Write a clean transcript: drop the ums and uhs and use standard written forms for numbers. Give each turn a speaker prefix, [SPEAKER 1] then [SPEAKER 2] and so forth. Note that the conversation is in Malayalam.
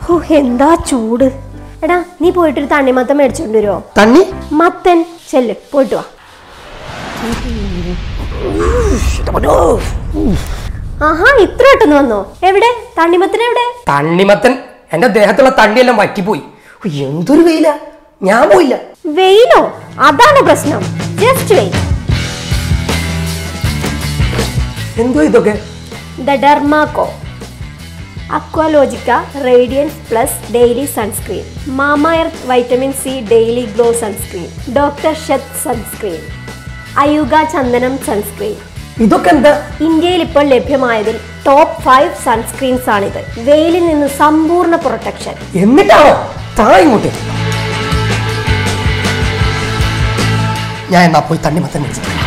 [SPEAKER 1] എന്താ ചൂട്. എടാ നീ പോയിട്ടൊരു തണ്ണിമത്തൻ മേടിച്ചോണ്ട് വരുമോ?
[SPEAKER 2] തണ്ണി
[SPEAKER 1] മത്തൻ ചെല്ല് പോയിട്ട് വാ. ആഹാ ഇത്ര പെട്ടെന്ന് വന്നോ? എവിടെ തണ്ണിമത്തൻ? എവിടെ
[SPEAKER 2] തണ്ണിമത്തൻ? എന്റെ ദേഹത്തുള്ള തണ്ടിയെല്ലാം വറ്റിപ്പോയി. എന്തൊരു വെയില, ഞാൻ പോയില്ല.
[SPEAKER 1] വെയിലോ? അതാണ് പ്രശ്നം. ജസ്റ്റ് വെയിൽ.
[SPEAKER 2] എന്തോ ഇതൊക്കെ?
[SPEAKER 1] Dermaco Aqualogica radiance plus daily sunscreen, Mamaearth vitamin C daily glow sunscreen, doctor Sheth sunscreen, Ayuga ചന്ദനം സൺസ്ക്രീൻ.
[SPEAKER 2] ഇതൊക്കെ എന്താ?
[SPEAKER 1] ഇന്ത്യയിൽ ഇപ്പോൾ ലഭ്യമായതിൽ ടോപ്പ് 5 സൺസ്ക്രീൻസ് ആണിത്. വെയിലിൽ നിന്ന് സമ്പൂർണ്ണ പ്രൊട്ടക്ഷൻ.
[SPEAKER 2] എന്നിട്ടാണോ ഇങ്ങോട്ട്? ഞാൻ എന്നാ പോയി തണ്ണിമത്തൻ മേടിച്ചു.